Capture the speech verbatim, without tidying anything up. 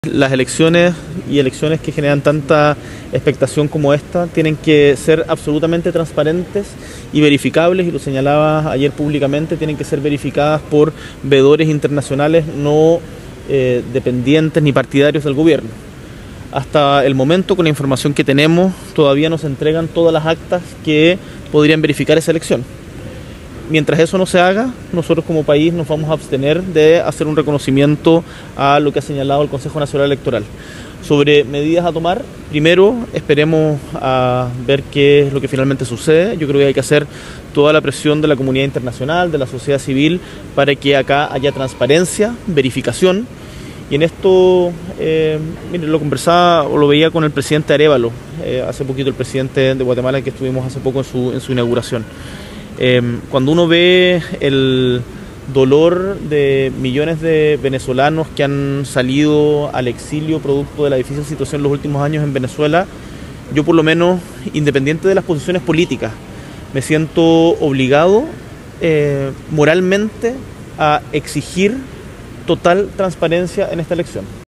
Las elecciones y elecciones que generan tanta expectación como esta tienen que ser absolutamente transparentes y verificables, y lo señalaba ayer públicamente, tienen que ser verificadas por veedores internacionales no eh, dependientes ni partidarios del gobierno. Hasta el momento, con la información que tenemos, todavía no se entregan todas las actas que podrían verificar esa elección. Mientras eso no se haga, nosotros como país nos vamos a abstener de hacer un reconocimiento a lo que ha señalado el Consejo Nacional Electoral. Sobre medidas a tomar, primero esperemos a ver qué es lo que finalmente sucede. Yo creo que hay que hacer toda la presión de la comunidad internacional, de la sociedad civil, para que acá haya transparencia, verificación. Y en esto, eh, mire, lo conversaba o lo veía con el presidente Arévalo, eh, hace poquito, el presidente de Guatemala, que estuvimos hace poco en su, en su inauguración. Eh, cuando uno ve el dolor de millones de venezolanos que han salido al exilio producto de la difícil situación en los últimos años en Venezuela, yo por lo menos, independiente de las posiciones políticas, me siento obligado eh, moralmente a exigir total transparencia en esta elección.